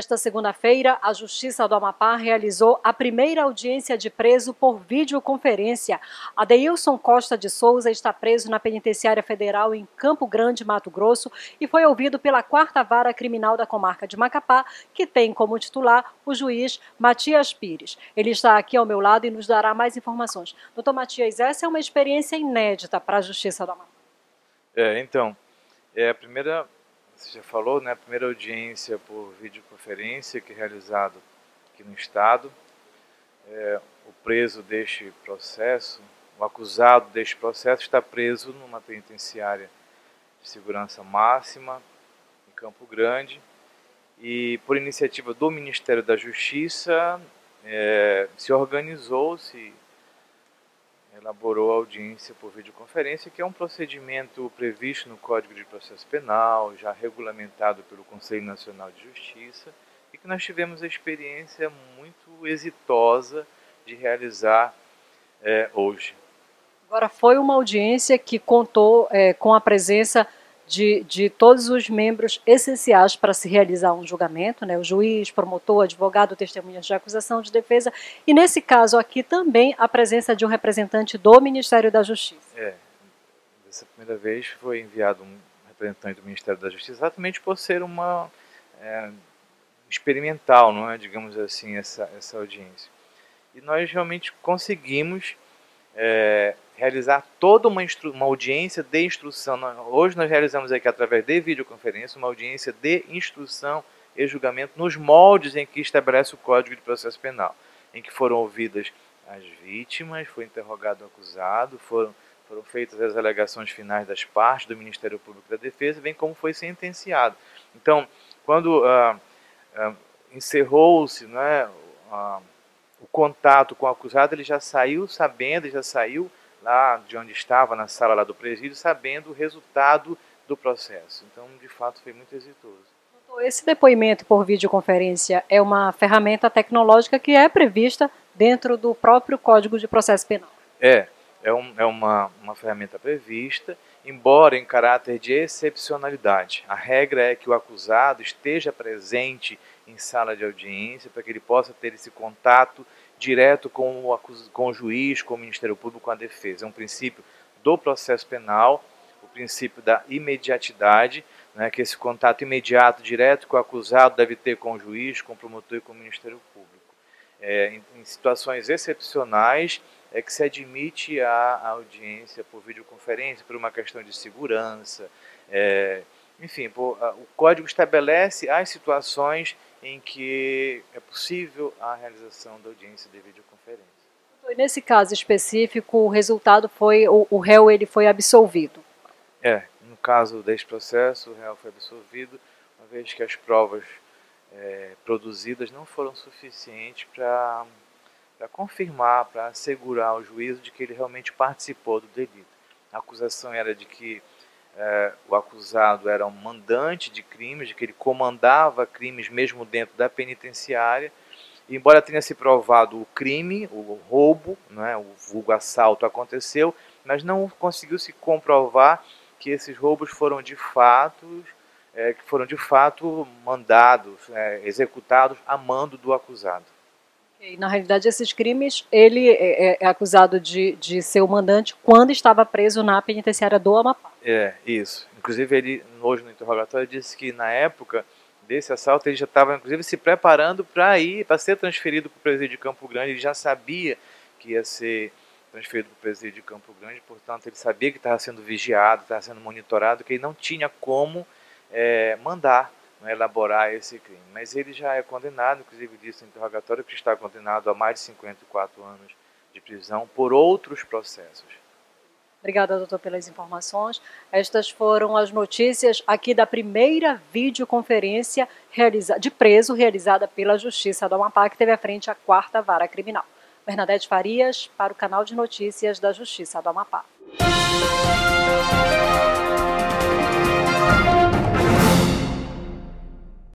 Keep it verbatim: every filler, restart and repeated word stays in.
Nesta segunda-feira, a Justiça do Amapá realizou a primeira audiência de preso por videoconferência. Adeilson Costa de Souza está preso na Penitenciária Federal em Campo Grande, Mato Grosso, e foi ouvido pela quarta Vara Criminal da Comarca de Macapá, que tem como titular o juiz Matias Pires. Ele está aqui ao meu lado e nos dará mais informações. Doutor Matias, essa é uma experiência inédita para a Justiça do Amapá. É, então, é a primeira... Você já falou, né? A primeira audiência por videoconferência que é realizado aqui no estado. É, o preso deste processo, o acusado deste processo está preso numa penitenciária de segurança máxima em Campo Grande e por iniciativa do Ministério da Justiça é, se organizou, se elaborou a audiência por videoconferência, que é um procedimento previsto no Código de Processo Penal, já regulamentado pelo Conselho Nacional de Justiça, e que nós tivemos a experiência muito exitosa de realizar é, hoje. Agora, foi uma audiência que contou é, com a presença de, de todos os membros essenciais para se realizar um julgamento, né? O juiz, promotor, advogado, testemunhas de acusação, de defesa, e nesse caso aqui também a presença de um representante do Ministério da Justiça. É, dessa primeira vez foi enviado um representante do Ministério da Justiça, exatamente por ser uma é, experimental, não é, digamos assim, essa, essa audiência. E nós realmente conseguimos é, realizar toda uma, uma audiência de instrução. Hoje nós realizamos aqui, através de videoconferência, uma audiência de instrução e julgamento nos moldes em que estabelece o Código de Processo Penal, em que foram ouvidas as vítimas, foi interrogado o acusado, foram, foram feitas as alegações finais das partes do Ministério Público da Defesa, bem como foi sentenciado. Então, quando ah, ah, encerrou-se, né, ah, o contato com o acusado, ele já saiu sabendo, ele já saiu lá de onde estava, na sala lá do presídio, sabendo o resultado do processo. Então, de fato, foi muito exitoso. Esse depoimento por videoconferência é uma ferramenta tecnológica que é prevista dentro do próprio Código de Processo Penal. É, é, um, é uma, uma ferramenta prevista, embora em caráter de excepcionalidade. A regra é que o acusado esteja presente em sala de audiência para que ele possa ter esse contato direto com o, com o juiz, com o Ministério Público, com a defesa. É um princípio do processo penal, o princípio da imediatidade, né, que esse contato imediato, direto com o acusado deve ter com o juiz, com o promotor e com o Ministério Público. É, em, em situações excepcionais é que se admite a, a audiência por videoconferência, por uma questão de segurança, é, enfim, por, a, o Código estabelece as situações em que é possível a realização da audiência de videoconferência. Nesse caso específico, o resultado foi, o, o réu ele foi absolvido. É, no caso deste processo, o réu foi absolvido, uma vez que as provas é, produzidas não foram suficientes para para confirmar, para assegurar ao juízo de que ele realmente participou do delito. A acusação era de que É, o acusado era um mandante de crimes, de que ele comandava crimes mesmo dentro da penitenciária, e embora tenha se provado o crime, o roubo, né, o vulgo assalto aconteceu, mas não conseguiu se comprovar que esses roubos foram de fato, é, que foram de fato mandados, é, executados a mando do acusado. E, na realidade, esses crimes, ele é, é acusado de, de ser o mandante quando estava preso na penitenciária do Amapá. É, isso. Inclusive, ele, hoje no interrogatório, disse que na época desse assalto, ele já estava, inclusive, se preparando para ir, para ser transferido para o presídio de Campo Grande. Ele já sabia que ia ser transferido para o presídio de Campo Grande, portanto, ele sabia que estava sendo vigiado, estava sendo monitorado, que ele não tinha como é, mandar, né, elaborar esse crime. Mas ele já é condenado, inclusive disse no interrogatório que está condenado a mais de cinquenta e quatro anos de prisão por outros processos. Obrigada, doutor, pelas informações. Estas foram as notícias aqui da primeira videoconferência de preso realizada pela Justiça do Amapá, que teve à frente a quarta Vara Criminal. Bernadette Farias, para o canal de notícias da Justiça do Amapá.